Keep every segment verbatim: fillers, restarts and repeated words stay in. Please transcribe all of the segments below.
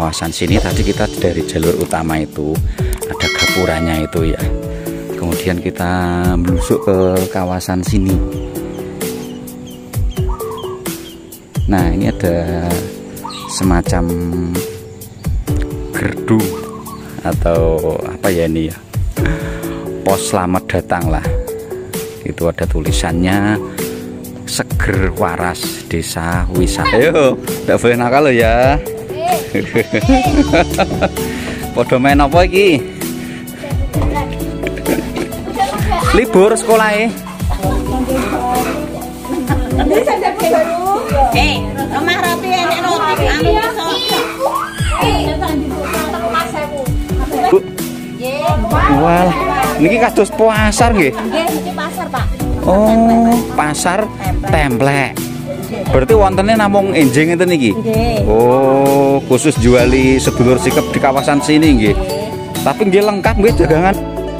Kawasan sini tadi kita dari jalur utama itu ada gapuranya itu ya. Kemudian kita melusuk ke kawasan sini. Nah, ini ada semacam gerdu atau apa ya ini ya, pos selamat datang lah. Itu ada tulisannya Seger Waras Desa Wisata. Ayo, tidak boleh nakal loh ya. Podo main apa iki? Libur sekolah eh. Eh, omah roti enek roti anu iso. Wah, niki kados pasar nggih. Nggih, niki pasar, Pak. Oh, pasar templek. Berarti wontennya namung enjing itu niki. Oh, khusus juali sedulur sikep di kawasan sini nggih. Tapi nggih lengkap nggih dagangan.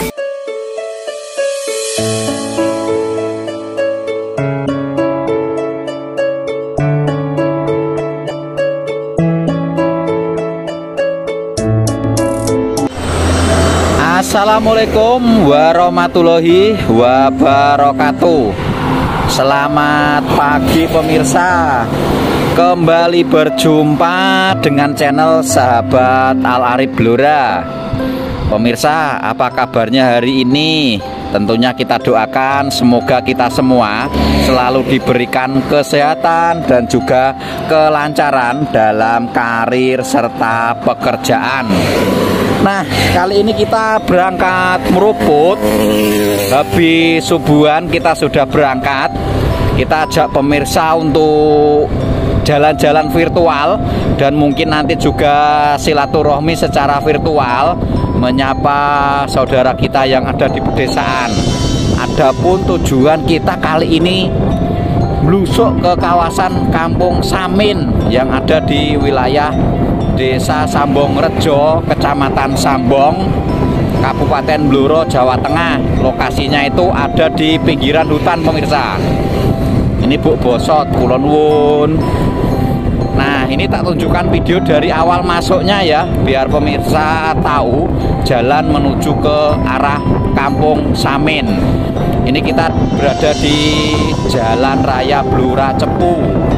Assalamualaikum warahmatullahi wabarakatuh. Selamat pagi pemirsa. Kembali berjumpa dengan channel Sahabat Al-Arif Blora. Pemirsa, apa kabarnya hari ini? Tentunya kita doakan semoga kita semua selalu diberikan kesehatan dan juga kelancaran dalam karir serta pekerjaan. Nah, kali ini kita berangkat meruput. Habis subuhan kita sudah berangkat. Kita ajak pemirsa untuk jalan-jalan virtual dan mungkin nanti juga silaturahmi secara virtual, menyapa saudara kita yang ada di pedesaan. Adapun tujuan kita kali ini melusuk ke kawasan Kampung Samin yang ada di wilayah Desa Sambong Rejo, Kecamatan Sambong, Kabupaten Blora, Jawa Tengah. Lokasinya itu ada di pinggiran hutan pemirsa. Ini Buk Bosot, Kulon Wun. Nah, ini tak tunjukkan video dari awal masuknya ya, biar pemirsa tahu jalan menuju ke arah Kampung Samin. Ini kita berada di Jalan Raya Blora Cepu.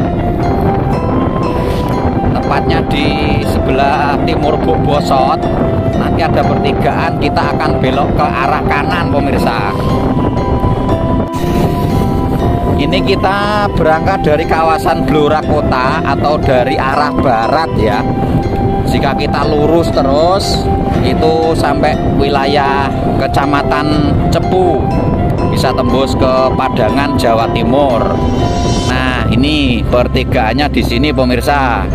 Tepatnya di sebelah timur Buk Bosot. Nanti ada pertigaan, kita akan belok ke arah kanan pemirsa. Ini kita berangkat dari kawasan Blora Kota atau dari arah barat ya. Jika kita lurus terus itu sampai wilayah Kecamatan Cepu, bisa tembus ke Padangan, Jawa Timur. Nah, ini pertigaannya di sini pemirsa.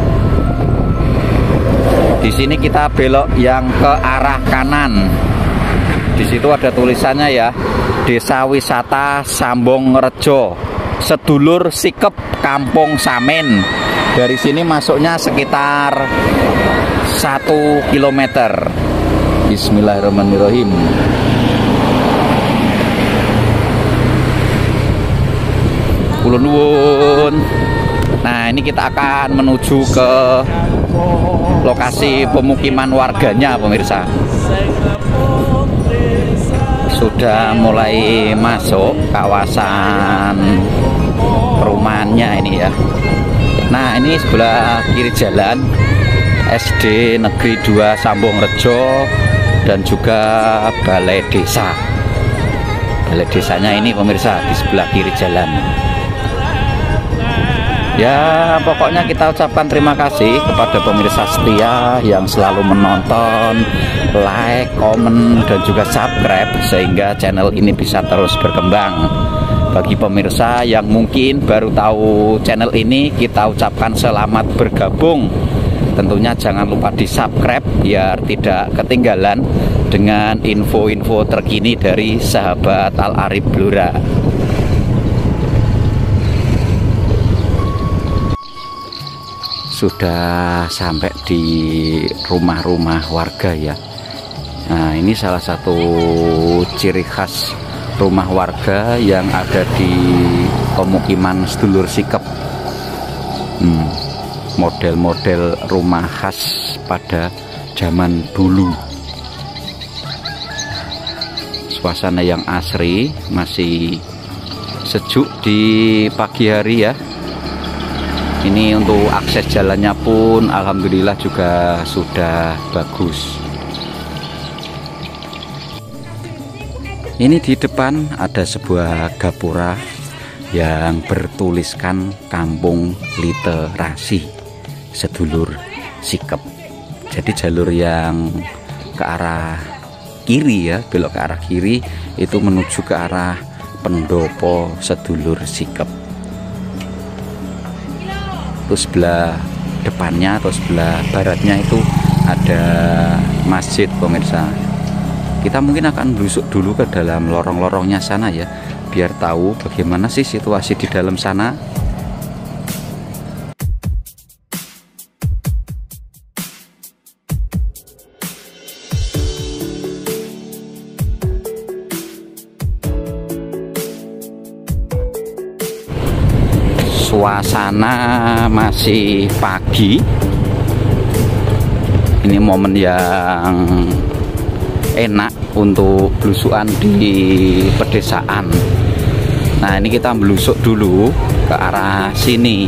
Di sini kita belok yang ke arah kanan. Di situ ada tulisannya ya, Desa Wisata Sambong Rejo, sedulur sikep Kampung Samin. Dari sini masuknya sekitar satu kilometer. Bismillahirrahmanirrahim. Kulon Wun. Nah, ini kita akan menuju ke lokasi pemukiman warganya pemirsa. Sudah mulai masuk kawasan perumahannya ini ya. Nah, ini sebelah kiri jalan S D Negeri dua Sambong Rejo dan juga Balai Desa. Balai desanya ini pemirsa di sebelah kiri jalan. Ya, pokoknya kita ucapkan terima kasih kepada pemirsa setia yang selalu menonton, like, komen, dan juga subscribe sehingga channel ini bisa terus berkembang. Bagi pemirsa yang mungkin baru tahu channel ini, kita ucapkan selamat bergabung. Tentunya jangan lupa di subscribe biar tidak ketinggalan dengan info-info terkini dari Sahabat Al-Arif Blora. Sudah sampai di rumah-rumah warga ya. Nah, ini salah satu ciri khas rumah warga yang ada di pemukiman sedulur sikep. hmm. model-model rumah khas pada zaman dulu. Suasana yang asri, masih sejuk di pagi hari ya. Ini untuk akses jalannya pun alhamdulillah juga sudah bagus. Ini di depan ada sebuah gapura yang bertuliskan Kampung Literasi Sedulur Sikep. Jadi jalur yang ke arah kiri ya, belok ke arah kiri itu menuju ke arah Pendopo Sedulur Sikep. Terus sebelah depannya atau sebelah baratnya itu ada masjid pemirsa. Kita mungkin akan melusuk dulu ke dalam lorong-lorongnya sana ya, biar tahu bagaimana sih situasi di dalam sana. Suasana masih pagi. Ini momen yang enak untuk belusukan di pedesaan. Nah, ini kita belusuk dulu ke arah sini.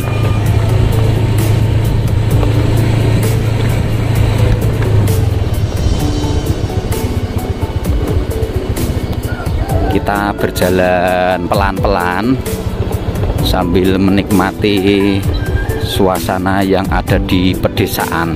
Kita berjalan pelan-pelan sambil menikmati suasana yang ada di pedesaan.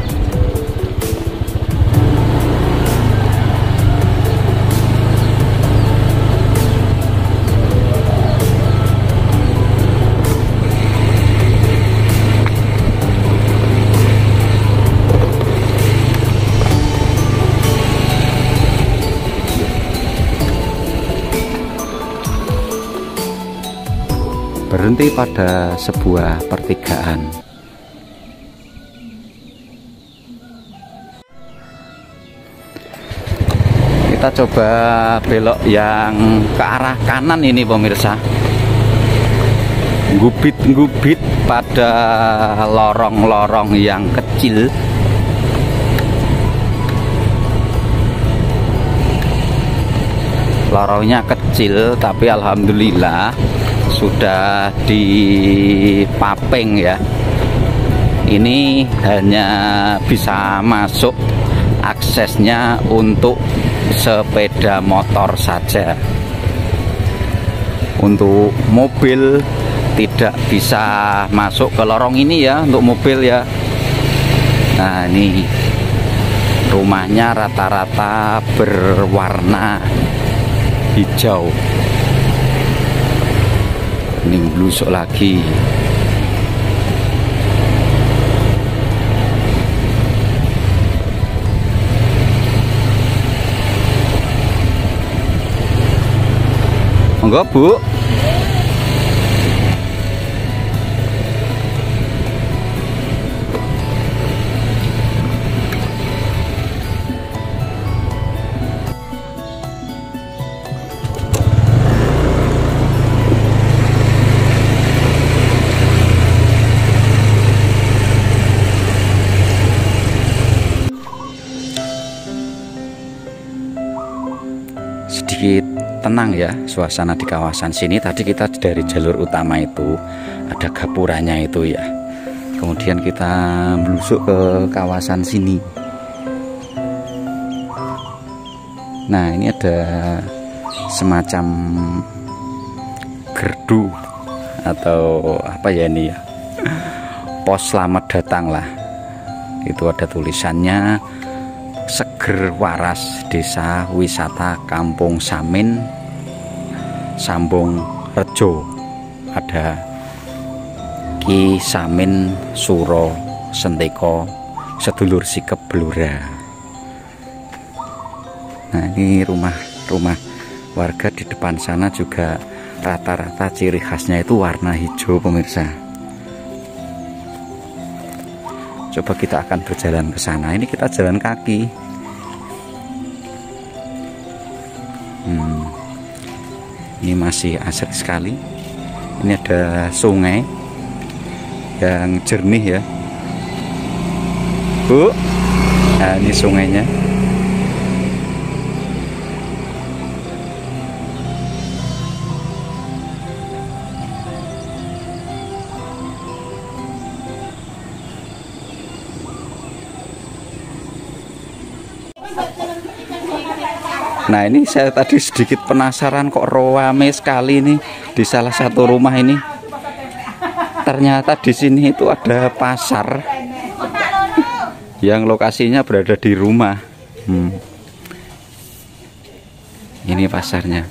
Berhenti pada sebuah pertigaan. Kita coba belok yang ke arah kanan ini pemirsa. Gubit-gubit pada lorong-lorong yang kecil. Lorongnya kecil tapi alhamdulillah sudah dipapeng ya. Ini hanya bisa masuk aksesnya untuk sepeda motor saja. Untuk mobil tidak bisa masuk ke lorong ini ya, untuk mobil ya. Nah, ini rumahnya rata-rata berwarna hijau. Ini belusuk lagi. Monggo Bu. Sedikit tenang ya suasana di kawasan sini. Tadi kita dari jalur utama itu ada gapuranya itu ya, kemudian kita melusuk ke kawasan sini. Nah, ini ada semacam gerdu atau apa ya ini ya, pos selamat datang lah. Itu ada tulisannya Seger Waras Desa Wisata Kampung Samin Sambung Rejo. Ada Ki Samin Suro Senteko Sedulur Sikep Blora. Nah, ini rumah-rumah warga di depan sana juga rata-rata ciri khasnya itu warna hijau pemirsa. Coba kita akan berjalan ke sana. Ini kita jalan kaki. Hmm. Ini masih asri sekali. Ini ada sungai yang jernih ya. Bu. Nah, ini sungainya. Nah, ini saya tadi sedikit penasaran kok rame sekali nih di salah satu rumah ini. Ternyata di sini itu ada pasar yang lokasinya berada di rumah. Hmm. Ini pasarnya.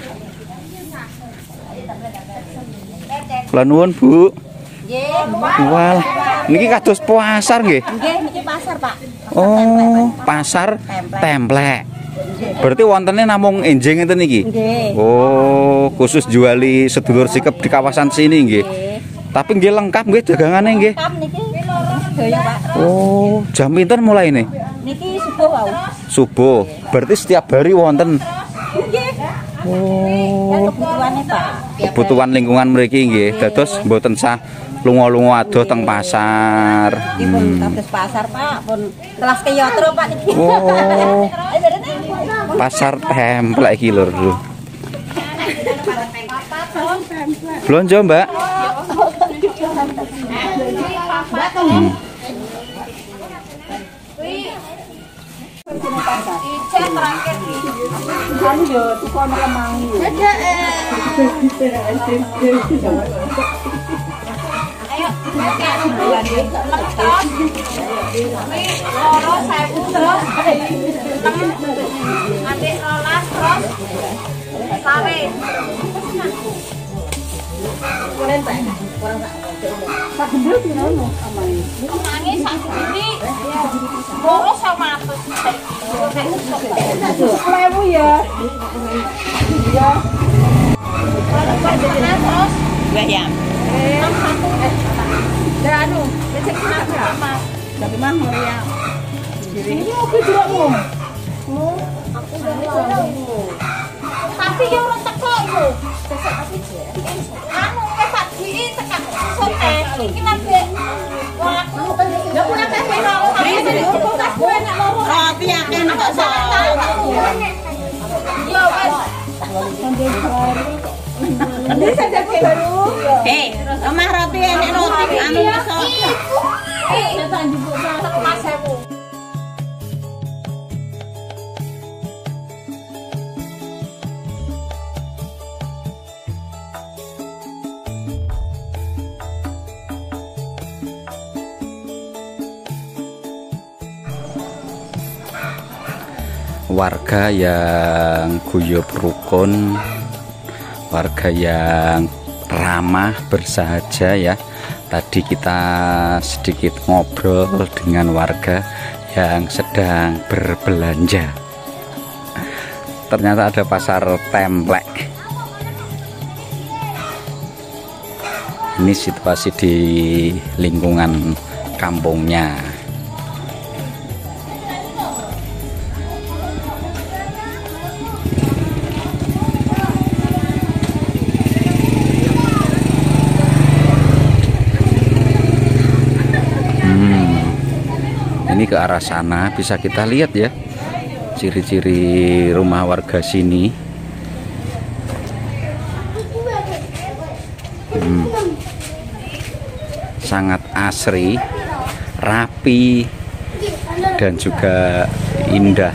Kula nuwun, Bu. Nggih. Wah, niki kados pasar nggih. Nggih, niki pasar, Pak. Oh, pasar templek. Berarti wontennya namung enjing itu niki. Nggih. Oh, khusus juali sedulur sikep di kawasan sini nggih. Tapi nggih lengkap nggih dagangannya nggih. Lengkap niki. Sedaya, Pak. Oh, jam pinten mulai nih? Niki subuh wau. Subuh. Berarti setiap hari wonten. Nggih. Oh, Kebutuhannya, Pak. kebutuhan lingkungan mriki nggih. Dados mboten sah lunga-lunga adoh teng pasar. Dipun kados pasar, Pak. Pun kelas keyotro, Pak niki. Oh. Pasar templek iki lho. Blonjo, Mbak. Hmm. Tapi yo ora teko yo. Anu wis sak diki tekan sote. Iki nanti aku yo ora kabeh kok. Roti yakin kok salah. Yo wis. Ini saja baru. Eh, omah roti enek roti anu iso. Eh, tak njupuk sak pasemu. Warga yang guyub rukun, warga yang ramah bersahaja ya. Tadi kita sedikit ngobrol dengan warga yang sedang berbelanja. Ternyata ada pasar templek. Ini situasi di lingkungan kampungnya. Ini ke arah sana bisa kita lihat ya ciri-ciri rumah warga sini. Hmm. Sangat asri, rapi, dan juga indah.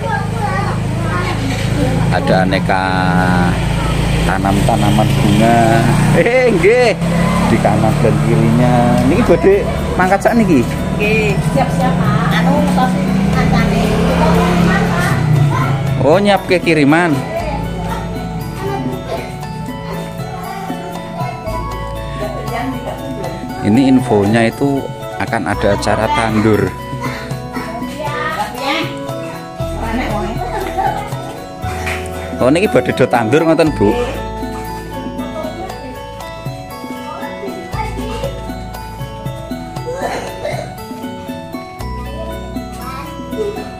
Ada aneka tanam-tanaman bunga. Eh, nggih. Di kanan dan kirinya. Niki badhe mangkat sak niki. Nggih, siap-siap, Pak. Anu tos kancane. Oh, nyiap ke kiriman. Ini infonya itu akan ada acara tandur. Oh, niki badhe do tandur ngoten, Bu. Thank you.